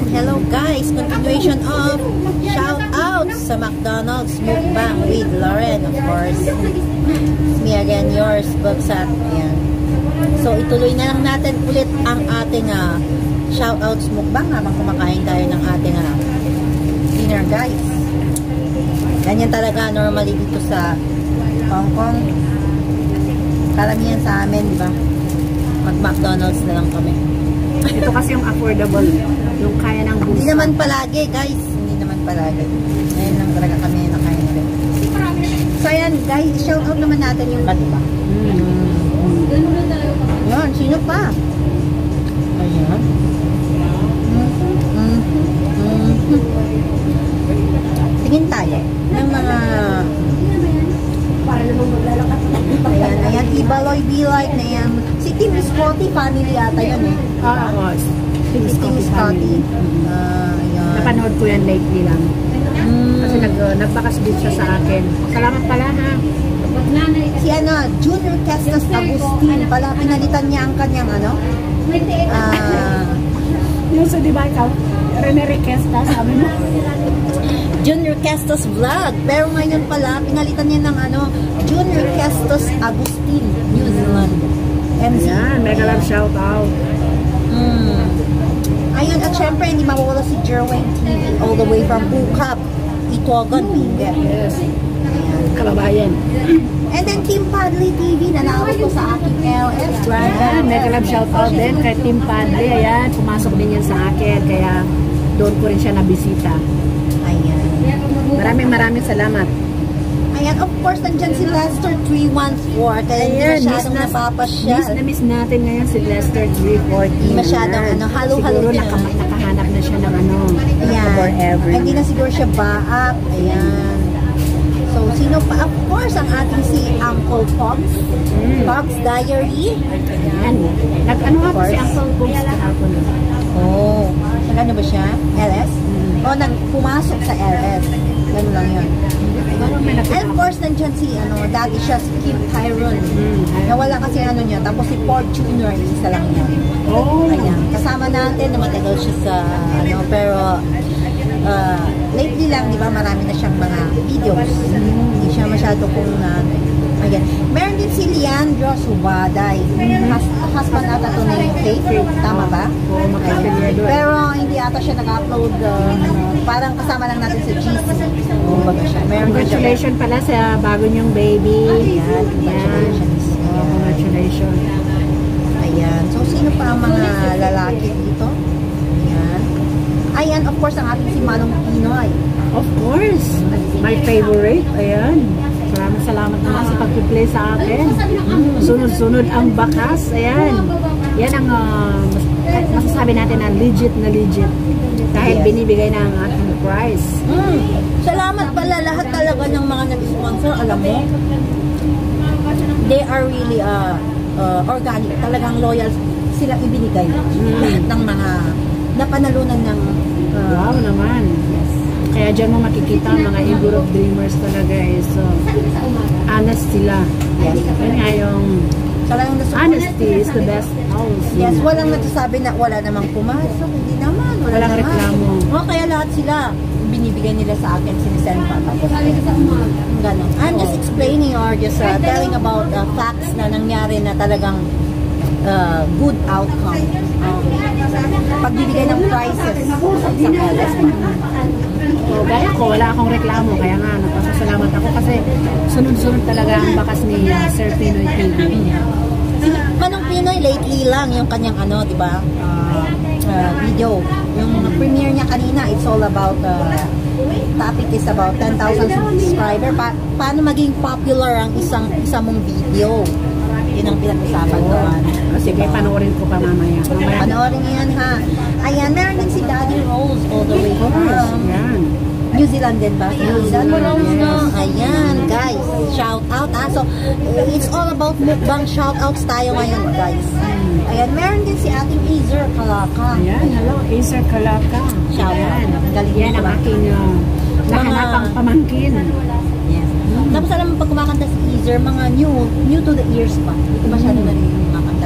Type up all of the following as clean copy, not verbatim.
Hello guys, continuation of shout out sa McDonald's Mukbang with Lauren, of course. It's me again, yours, Babsat. Ayan. So ituloy na lang natin ulit ang ating shout outs mukbang habang kumakain tayo ng ating dinner guys. Ganyan talaga normally dito sa Hong Kong. Karamihan sa amin, di ba? Mag-McDonald's na lang kami. Ito kasi yung affordable, yung kaya ng bulsa. Hindi naman palagi, guys. Hindi naman palagi. Ngayon lang talaga kami nakain rin. So, ayan, guys, shout out naman natin yung diba? Yan, sino pa? Ayan. Tingin tayo ng mga ayan, ayan, Ibaloy Be Like na yan. Si Team Scotty family ata yun eh. Team Scotty. Ayan. Napanood ko yan lately lang. Kasi nagbakas din siya sa akin. Salamat pala ha. Si Junior Castas Agustin pala, pinalitan niya ang kanyang yung sa diba ikaw? Rene Requesta, sabi mo? Junior Castas Vlog. Pero ngayon pala, pinalitan niya ng Junior Castas Agustin, New Zealand. MC. Ayan, mega love shout out. Ayun, at syempre, hindi mawawala si Jerwin TV all the way from Ukap, Itogon, Benguet. Yes. Kalabayan. And then Team Padley TV, nanawag ko sa aking LS. Ayan, mega love shout out din kay Team Padley. Ayan, pumasok din yan sa akin. Kaya doon ko rin siya nabisita. Ayan. Maraming salamat. Ayan, of course, nandyan si Lester 314. Kaya hindi masyadong napapasyal. Miss natin ngayon si Lester 314. Hindi masyadong halo-halo siguro siya. nakahanap na siya ng ayan. forever. Hindi na siguro siya baak. Ayan. So, sino pa? Of course, ang ating si Uncle Pogs. Pogs Diary. Ayan. Nag-ano nga po si Uncle Pogs kahapon. Oh. Nag-ano ba siya? LS? O, pumasok sa LS. Ganun lang yun. And of course, nandyan si, dati siya si Kim Tyrone. Nawala kasi niya. Tapos si Fortuner, isa lang yun. Oh. Ayan. Kasama natin na matagal siya sa, pero, lately lang, di ba, marami na siyang mga videos. Hindi siya masyado kung ayan. Meron din si Leandro Subaday. Husband ata ito na yung Faith. Tama ba? Pero hindi ata siya nag-upload. Parang kasama lang natin sa GC. Congratulations pala sa bago niyong baby. Ayan. Congratulations. Congratulations. Ayan. So, sino pa ang mga lalaki dito? Ayan. Ayan, of course, ang ating si Manong Pinoy. Of course. My favorite. Ayan. Maraming salamat naman sa pag-play sa akin. Sunod-sunod ang bakas. Ayan. Yan ang masasabi natin na legit. Dahil binibigay na ang ating price. Salamat pala lahat talaga ng mga nag-sponsor. Alam mo, they are really organic. Talagang loyal sila ibinigay. Lahat ng mga napanalunan ng wow naman. Yes. Kaya dyan mo makikita mga Europe dreamers talaga so honest sila. Yes. Yan nga yung honesty is the best policy. Yes, walang nagsasabi na wala namang pumasok. Hindi naman. Walang reklamo. Kaya lahat sila binibigay nila sa akin, sinisend pa. Tapos ganun. I'm just explaining or just telling about facts na nangyari na talagang good outcome. Pagbibigay ng prices sa isang LS. So, gaya ko, wala akong reklamo. Kaya nga, napasasalamat ako kasi sunod-sunod talaga ang bakas ni Sir Pinoy TV. Manong Pinoy, lately lang yung kanyang di ba, video. Yung premiere niya kanina, it's all about, topic is about 10,000 subscriber. Paano maging popular ang isang mong video? Yun ang pinag-usapan doon. Sige, panoorin ko pa mamaya. Panoorin niyo yan ha. Ayan, meron din si Daddy Rose all the way from New Zealand din ba? New Zealand. Yes. Ayan, guys. Shout out. So, it's all about mukbang shout outs tayo ngayon, guys. Ayan, meron din si ating Azer Kalaka. Ayan, hello, Azer Kalaka. Shout out. Galing yan ang aking nahanapang pamangkin. Tapos alam mo, pag kumakanta si Azer, mga new to the ears pa. Hindi ko masyado na rin kumakanta.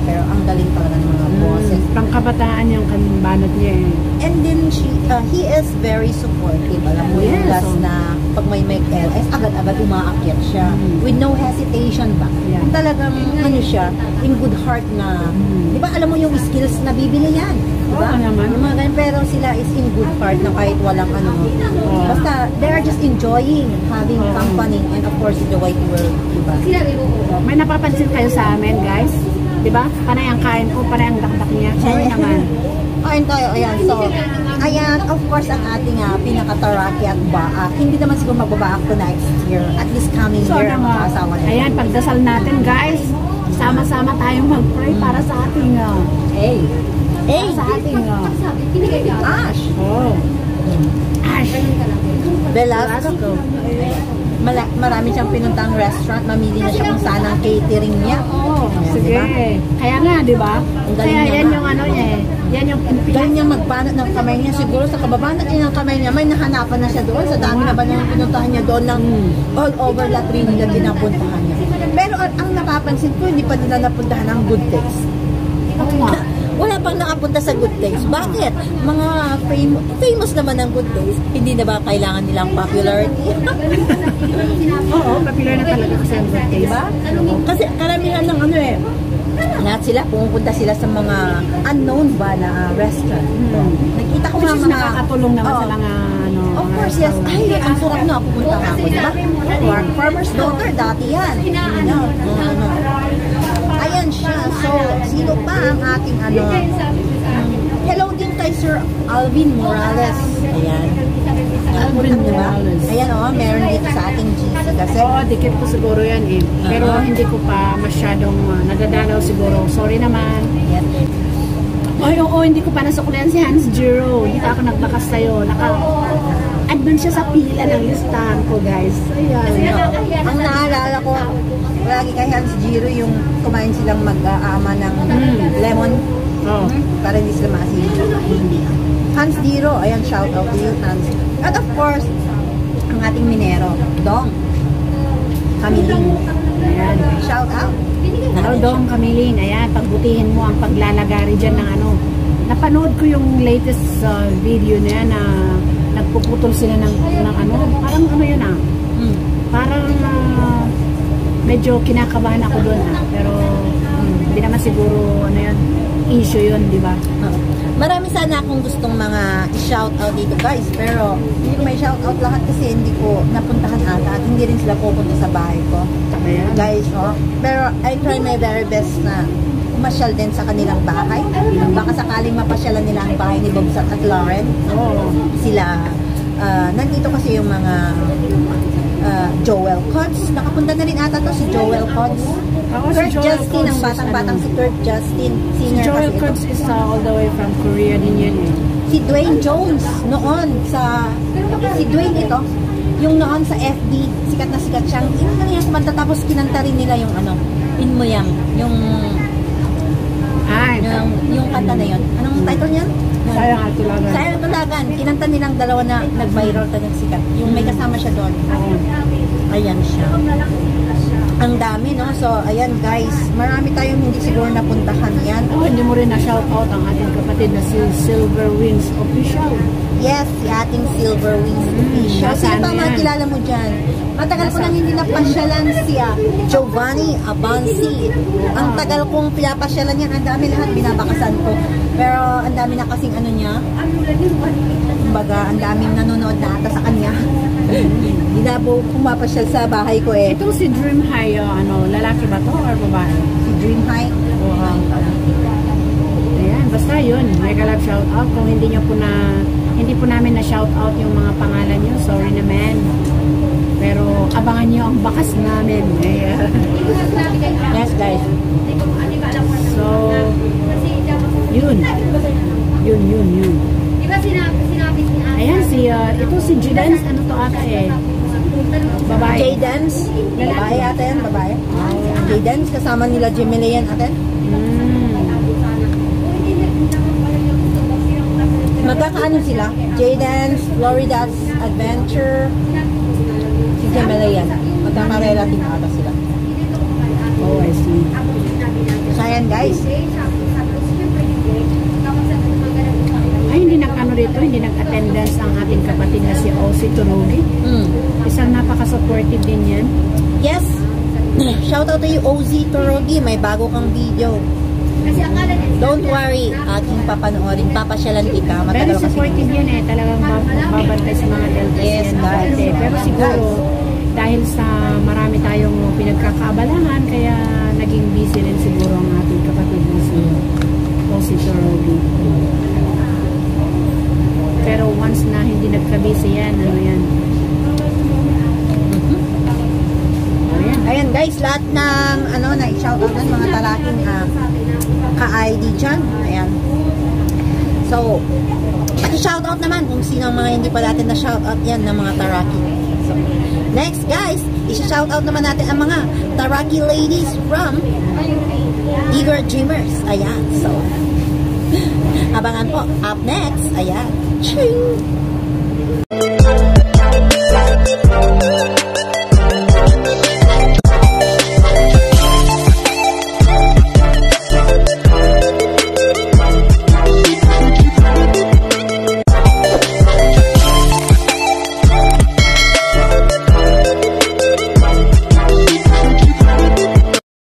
pero ang galing talaga ng mga boses. Pangkabataan yung banat niya eh. And then he is very supportive. Alam mo yung Yes, na pag may LS, agad-agad umaakyat siya. With no hesitation ba? Yeah. Talagang ano siya, in good heart na, di ba alam mo yung skills na bibili yan? Di ba? Oo naman. Yung mga ganun, pero sila is in good heart na kahit walang ano. Basta, they are just enjoying having company and of course the white world. Di ba? May napapansin kayo sa amin, guys? Di ba? Panay ang kain ko, panay ang dakdak niya. Sorry naman. Ayun tayo, ayan. So, ayan, of course, ang ating pinaka-taraki at baak. Hindi naman siguro magbabaak to next year. At least coming year ang makakasawa nila. Ayan, pagdasal natin, guys. Sama-sama tayong mag-pray para sa ating sa ating Ash! Ash. Velasco. Marami siyang pinuntang restaurant. Mamili na siya kung saan ang catering niya. Sige. Diba? Kaya nga, di ba? galing Kaya niya yan nga. yung ano niya eh. Yan yung Galing niya magbanat ng kamay niya. Siguro sa kababanat niya ng kamay niya, may nahanapan na siya doon. Sa dami na ba nang pinuntahan niya doon ng all over La Trinidad pinapuntahan niya. Pero ang napapansin ko, hindi pa nila napuntahan ang Good Taste. Oo nga. Wala pang nakapunta sa Good Taste. Bakit? Mga famous naman ang Good Taste. Hindi na ba kailangan nilang popularity? Oo, popular na talaga kasi ang good taste. Diba? Kasi karamihan ng ano eh, lahat sila, pumupunta sila sa mga unknown ba na restaurant. Nakita ko Which nga is mga nakakatulong naman sa mga ano. of course, yes. Ay, ang sarap na pupunta nga ako, diba? Farmer's Daughter, dati yan. Ayan siya. So, sino pa ang ating ano? Hello din kay Sir Alvin Morales. Ayan. Alvin Diba? Morales. Ayan meron dito sa ating GC kasi. Oo, dikit ko siguro yan eh. Pero hindi ko pa masyadong nagadalaw siguro. Sorry naman. Ayan. Ay, oo, hindi ko pa nasuklian si Hans Giro. Hindi ako nagbakas sa'yo. Andun siya sa pila ng listahan ko, guys. Ayan. Ang naalala ko, lagi kay Hans Giro yung kumain silang mag-aama ng lemon Oh. para hindi sila maasin. Hans Giro, ayan, shout out to you, Hans. At of course, ang ating minero, Dong Kamiling. Ayan. Shout out. Hello, Dong Kamiling. Ayan, pagbutihin mo ang paglalagari dyan ng ano. Napanood ko yung latest video na yan na nagpuputol sila ng ano. Parang ano yun Parang medyo kinakabahan ako doon Pero hindi naman siguro ano yun, issue yun, di ba? Marami sana akong gustong mga i-shout out dito, guys. Pero hindi ko may shout out lahat kasi hindi ko napuntahan ata at hindi rin sila pupunta sa bahay ko. Ayan. Guys, pero I try my very best na masyal din sa kanilang bahay. Baka sakaling mapasyalan nila ang bahay ni Bobsat at Lauren. Sila, nandito kasi yung mga Joel Cots. Nakapunta na rin ata to si Joel Cots. Kurt Justin, ang batang-batang si Kurt Justin. Si Singer Joel kasi ito. Kurtz is all the way from Korea din yun eh. Si Dwayne Jones noon si Dwayne ito yung noon sa FB sikat na sikat siyang niya kumanta tapos kinanta rin nila yung ano In Mo Yang yung kanta na yun anong title niyan? Sayang at Tulagan. Sayang at Tulagan kinanta nilang dalawa na nag-viral talagang sikat yung may kasama siya doon ayan siya ang dami no so ayan guys marami tayong hindi siguro napuntahan yan Hindi mo rin na-shout out ang ating kapatid na si Silver Wings Official. yes si ating Silver Wings Official sino pa mga kilala mo dyan matagal ko nang hindi napasyalan siya Giovanni Abansi ang tagal kong pinapasyalan yan ang dami lahat binabakasan ko pero ang dami na kasing ano niya kumbaga ang daming nanonood na ata sa kanya hindi na po pumapasyal sa bahay ko eh Ito si Dream High, lalaki ba to or babae? si Dream High Ayan, basta yun. Mega love shout out. Kung hindi po namin na shout out yung mga pangalan nyo, sorry naman. Pero abangan nyo ang bakas namin. Ayan. yes guys So, yun. Yun. Ayan, ito si Judance, ano to ata eh? Babae. J-Dance babae ata yan babae J-Dance kasama nila Jimmy yan ata magkakaano sila J-Dance, Florida's Adventure si Jimmy yan magkakarelative ata sila Oh, I see. So, ayan guys. Ay, hindi hindi nag-attendance ang ating kapatid na si Osi Turugi. Isang napaka-supportive din yan. Yes. Shout out to you, Ozi Turugi. May bago kang video. Don't worry, ating papanoorin. Papasyalan kita. Very supportive yan eh. Talagang babantay sa mga deltas yes, yan. guys. Pero siguro, dahil sa marami tayong pinagkakaabalahan, kaya naging busy rin siguro ang ating kapatid na si Ozi Turugi. Pero once na hindi nagka-busy yan, ano yan? Ayan guys, lahat ng na i-shoutout ng mga talaking ka-ID dyan. Ayan. So, i-shoutout naman kung sino ang mga hindi pa natin na shoutout yan ng mga taraki. So, next guys, i-shoutout naman natin ang mga taraki ladies from Eager Dreamers. Ayan. So, abangan po. Up next, ayan. Ching!